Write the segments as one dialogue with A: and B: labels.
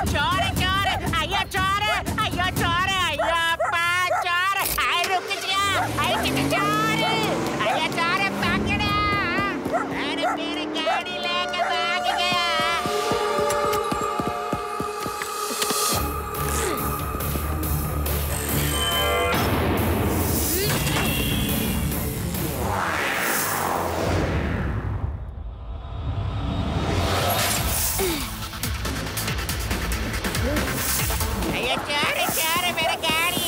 A: चोर चोर आया चोर आया चोर आया चोर आए रुक जा आए चोर आया चोर पकड़ा अरे मेरी गाड़ी लेके भाग गया। चोर मेरा गाड़ी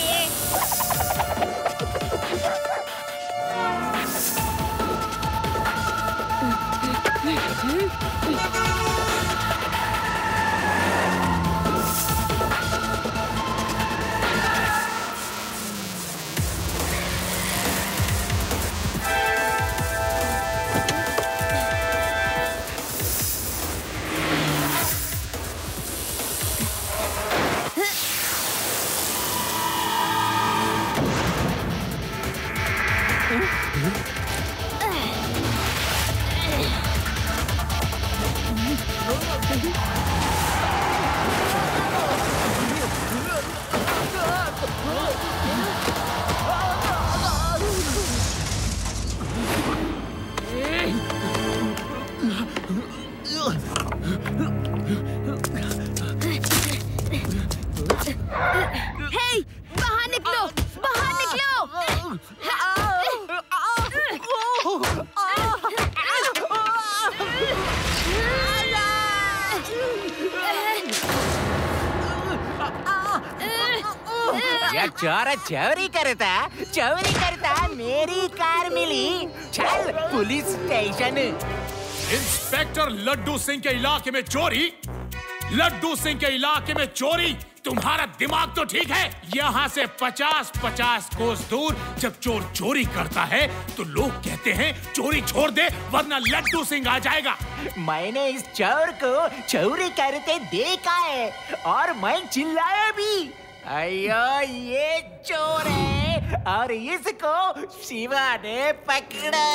A: चोरी करता मेरी कार मिली। चल police station.
B: Inspector Laddu Singh के इलाके में चोरी? लड्डू सिंह के इलाके में चोरी? तुम्हारा दिमाग तो ठीक है? यहाँ से 50-50 कोस दूर जब चोर चोरी करता है तो लोग कहते हैं चोरी छोड़ दे वरना लड्डू सिंह आ जाएगा।
A: मैंने इस चोर को चोरी करते देखा है और मैं चिल्लाया भी। अयो ये चोर है और इसको शिवा ने पकड़ा।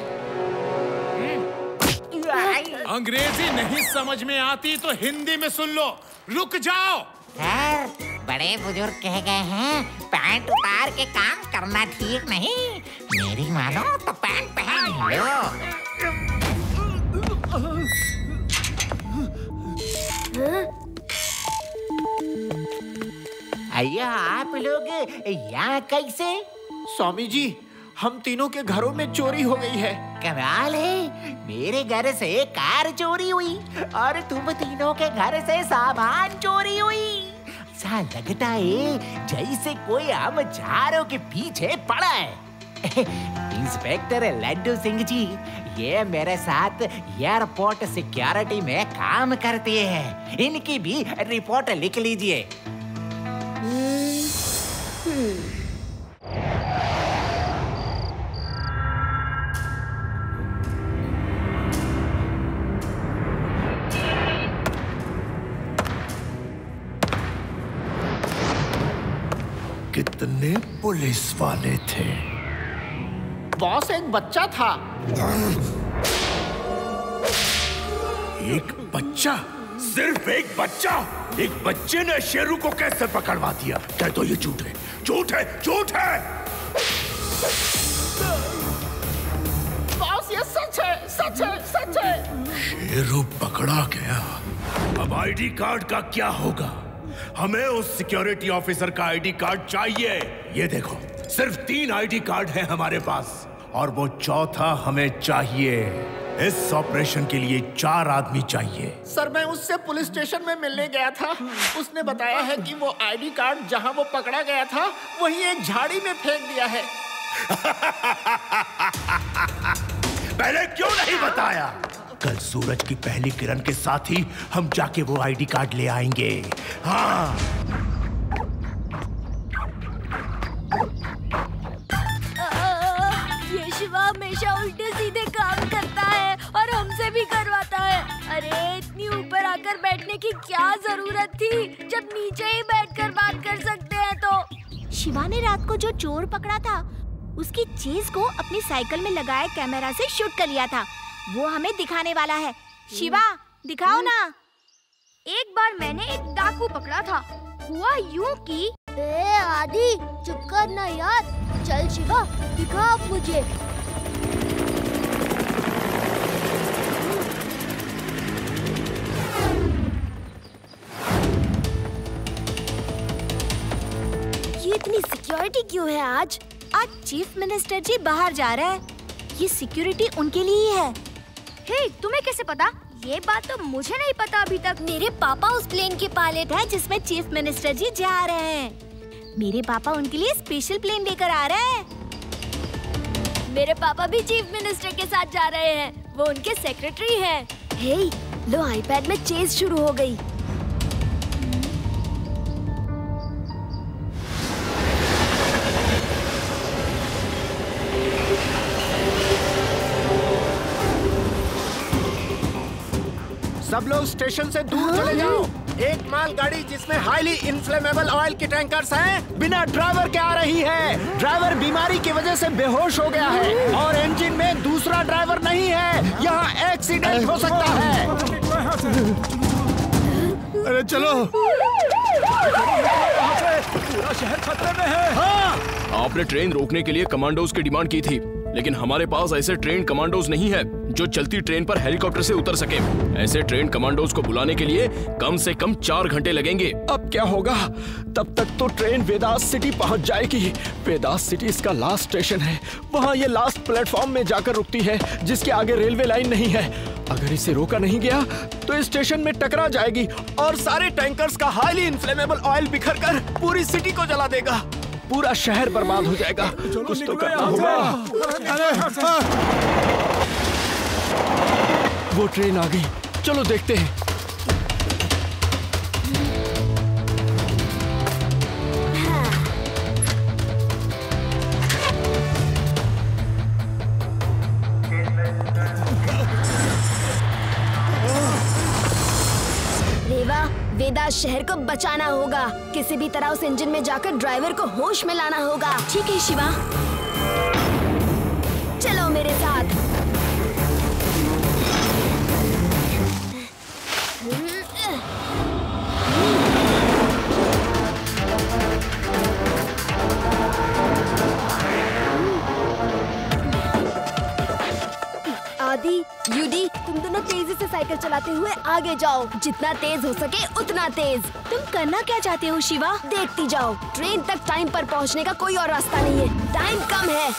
B: अंग्रेजी नहीं समझ में आती तो हिंदी में सुन लो। रुक जाओ।
A: बड़े बुजुर्ग कह गए हैं पैंट उतार के काम करना ठीक नहीं। मेरी मानो तो पैंट पहन लो। अय्या आप लोग यहाँ कैसे?
C: स्वामी जी हम तीनों के घरों में चोरी हो गई है।
A: कमाल है, मेरे घर से कार चोरी हुई और तुम तीनों के घर से सामान चोरी हुई। ऐसा लगता है जैसे कोई हम चारों के पीछे पड़ा है। इंस्पेक्टर लड्डू सिंह जी ये मेरे साथ एयरपोर्ट सिक्योरिटी में काम करते हैं। इनकी भी रिपोर्ट लिख लीजिए।
D: कितने पुलिस वाले थे?
C: बॉस एक बच्चा था।
D: एक बच्चा? सिर्फ एक बच्चा? एक बच्चे ने शेरू को कैसे पकड़वा दिया? कह दो ये झूठ है, झूठ है, झूठ है।
C: बॉस ये सच है, सच है, सच है।
D: शेरू पकड़ा गया। अब आईडी कार्ड का क्या होगा? हमें उस सिक्योरिटी ऑफिसर का आईडी कार्ड चाहिए। ये देखो सिर्फ 3 आईडी कार्ड हैं हमारे पास और वो चौथा हमें चाहिए। इस ऑपरेशन के लिए 4 आदमी चाहिए।
C: सर मैं उससे पुलिस स्टेशन में मिलने गया था। उसने बताया है कि वो आईडी कार्ड जहां वो पकड़ा गया था वहीं एक झाड़ी में फेंक दिया है।
D: पहले क्यों नहीं बताया? कल सूरज की पहली किरण के साथ ही हम जाके वो आईडी कार्ड ले आएंगे। हाँ।
E: ये शिवा हमेशा उल्टे सीधे काम करता है और हमसे भी करवाता है। अरे इतनी ऊपर आकर बैठने की क्या जरूरत थी जब नीचे ही बैठकर बात कर सकते हैं। तो
F: शिवा ने रात को जो चोर पकड़ा था उसकी चीज को अपनी साइकिल में लगाए कैमरा से शूट कर लिया था। वो हमें दिखाने वाला है। शिवा दिखाओ ना।
E: एक बार मैंने एक डाकू पकड़ा था। हुआ यूं कि
G: आदि चुप कर ना यार। चल शिवा दिखा अब मुझे।
F: ये इतनी सिक्योरिटी क्यों है आज? आज चीफ मिनिस्टर जी बाहर जा रहे हैं। ये सिक्योरिटी उनके लिए ही है।
E: हे, तुम्हें कैसे पता? ये बात तो मुझे नहीं पता अभी तक।
F: मेरे पापा उस प्लेन के पायलट हैं जिसमें चीफ मिनिस्टर जी जा रहे हैं। मेरे पापा उनके लिए स्पेशल प्लेन लेकर आ रहे हैं।
E: मेरे पापा भी चीफ मिनिस्टर के साथ जा रहे हैं। वो उनके सेक्रेटरी हैं।
F: हे, लो आईपैड में चेस शुरू हो गई।
C: सब लोग स्टेशन से दूर चले जाओ। एक मालगाड़ी जिसमें हाईली इन्फ्लेमेबल ऑयल के टैंकर्स हैं, बिना ड्राइवर के आ रही है। ड्राइवर बीमारी की वजह से बेहोश हो गया है और इंजन में दूसरा ड्राइवर नहीं है। यहाँ एक्सीडेंट हो सकता है।
H: अरे चलो, पूरा शहर खतरे में है।
C: हाँ,
I: आपने ट्रेन रोकने के लिए कमांडोज की डिमांड की थी, लेकिन हमारे पास ऐसे ट्रेन कमांडोज नहीं है जो चलती ट्रेन पर हेलीकॉप्टर से उतर सके। ऐसे ट्रेन कमांडोज को बुलाने के लिए कम से कम 4 घंटे लगेंगे।
H: अब क्या होगा? तब तक तो ट्रेन वेदास सिटी पहुंच जाएगी। वेदास सिटी इसका लास्ट स्टेशन है। वहाँ ये लास्ट प्लेटफॉर्म में जाकर रुकती है, जिसके आगे रेलवे लाइन नहीं है। अगर इसे रोका नहीं गया तो इस स्टेशन में टकरा जाएगी और सारे टैंकर्स का हाईली इन्फ्लेमेबल ऑयल बिखर कर पूरी सिटी को जला देगा। पूरा शहर बर्बाद हो जाएगा। कुछ तो करना होगा। वो ट्रेन आ गई, चलो देखते हैं।
F: रेवा, वेदास शहर को बचाना होगा। किसी भी तरह उस इंजन में जाकर ड्राइवर को होश में लाना होगा। ठीक है शिवा, चलो मेरे साथ। आदि, यूडी, तुम दोनों तेजी से साइकिल चलाते हुए आगे जाओ। जितना तेज हो सके उतना तेज। तुम करना क्या चाहते हो शिवा? देखती जाओ। ट्रेन तक टाइम पर पहुंचने का कोई और रास्ता नहीं है। टाइम कम है।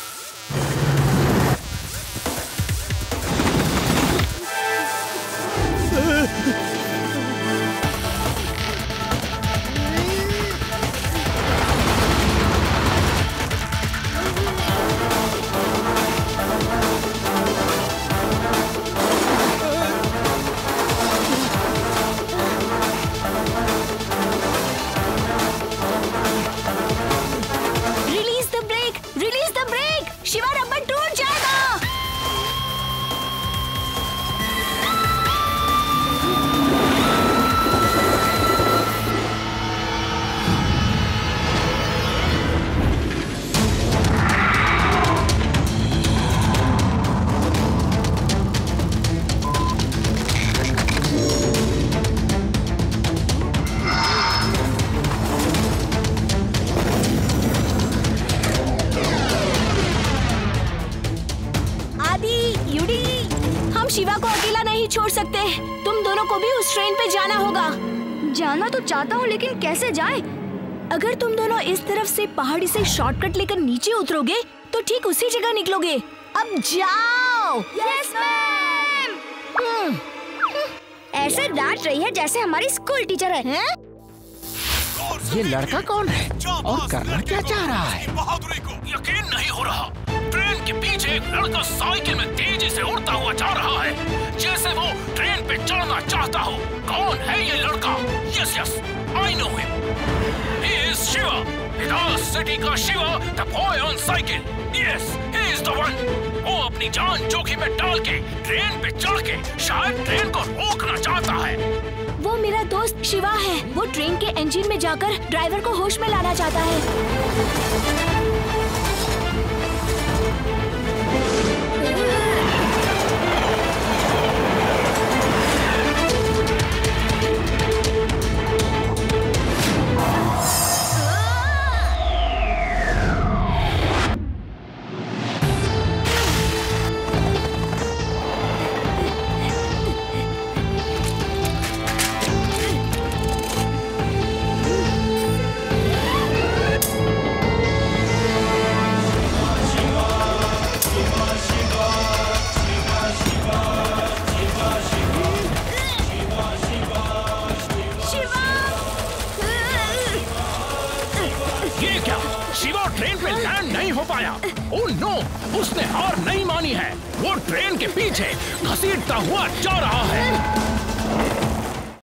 F: शिवा को अकेला नहीं छोड़ सकते। तुम दोनों को भी उस ट्रेन पे जाना होगा।
E: जाना तो चाहता हूँ, लेकिन कैसे जाए?
F: अगर तुम दोनों इस तरफ से पहाड़ी से शॉर्टकट लेकर नीचे उतरोगे तो ठीक उसी जगह निकलोगे। अब जाओ।
E: Yes ma'am. ऐसे डांट रही है जैसे हमारी स्कूल टीचर है।
C: ये लड़का कौन है और करना क्या चाह रहा है?
I: बहादुरी को यकीन नहीं हो रहा। ट्रेन के पीछे एक लड़का साइकिल में तेजी से उड़ता हुआ जा रहा है, जैसे वो ट्रेन पे चढ़ना चाहता हो। कौन है ये लड़का? Yes yes, I know him. He is Shiva, Vedas city का Shiva, the boy on cycle. Yes, he is the one. वो अपनी जान जोखिम में डाल के ट्रेन पे चढ़ के शायद ट्रेन को रोकना चाहता है।
F: वो मेरा दोस्त शिवा है। वो ट्रेन के इंजन में जाकर ड्राइवर को होश में लाना चाहता है।
I: ये क्या? शिवा ट्रेन पे लैंड नहीं हो पाया। ओह नो, उसने हार नहीं मानी है। वो ट्रेन के पीछे घसीटता हुआ जा रहा है।